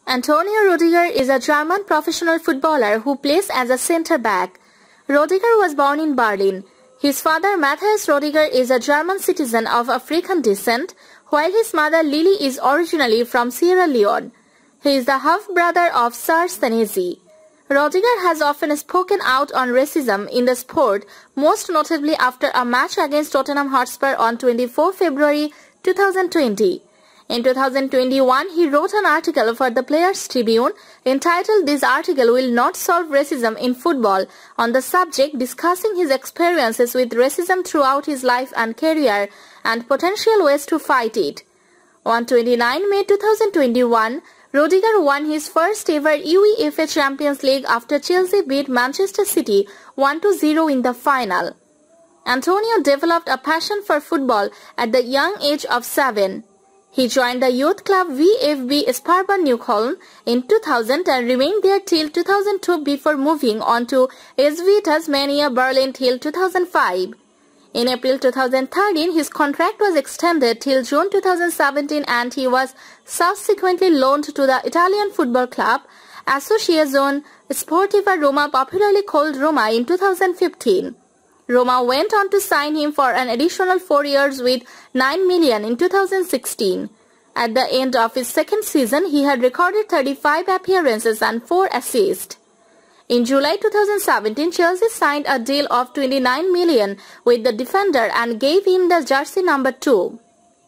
Antonio Rudiger is a German professional footballer who plays as a centre-back. Rudiger was born in Berlin. His father Matthias Rudiger is a German citizen of African descent, while his mother Lily is originally from Sierra Leone. He is the half-brother of Serge Senesi. Rudiger has often spoken out on racism in the sport, most notably after a match against Tottenham Hotspur on 24 February 2020. In 2021, he wrote an article for the Players Tribune entitled "This article will not solve racism in football," on the subject, discussing his experiences with racism throughout his life and career and potential ways to fight it. On 29 May 2021, Rudiger won his first ever UEFA Champions League after Chelsea beat Manchester City 1-0 in the final. Antonio developed a passion for football at the young age of 7. He joined the youth club VfB Sparta-Neukölln in 2000 and remained there till 2002 before moving on to SV Tasmania Berlin till 2005. In April 2013, his contract was extended till June 2017 and he was subsequently loaned to the Italian football club Associazione Sportiva Roma, popularly called Roma, in 2015. Roma went on to sign him for an additional 4 years with $9 million in 2016. At the end of his second season, he had recorded 35 appearances and 4 assists. In July 2017, Chelsea signed a deal of $29 million with the defender and gave him the jersey number 2.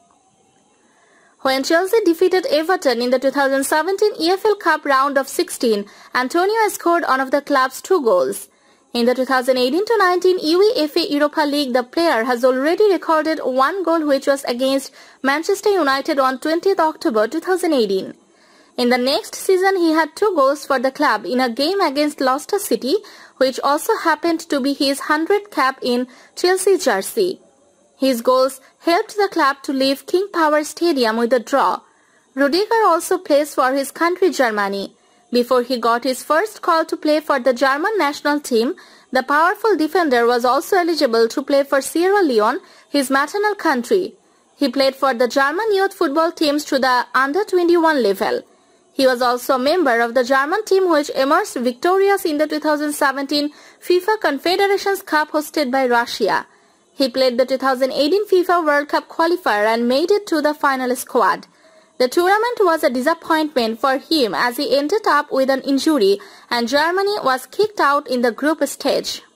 When Chelsea defeated Everton in the 2017 EFL Cup round of 16, Antonio scored one of the club's 2 goals. In the 2018-19 UEFA Europa League, the player has already recorded 1 goal, which was against Manchester United on 20th October 2018. In the next season, he had 2 goals for the club in a game against Leicester City, which also happened to be his 100th cap in Chelsea jersey. His goals helped the club to leave King Power Stadium with a draw. Rudiger also plays for his country Germany. Before he got his first call to play for the German national team, the powerful defender was also eligible to play for Sierra Leone, his maternal country. He played for the German youth football teams to the under-21 level. He was also a member of the German team which emerged victorious in the 2017 FIFA Confederations Cup hosted by Russia. He played the 2018 FIFA World Cup qualifier and made it to the final squad. The tournament was a disappointment for him as he ended up with an injury and Germany was kicked out in the group stage.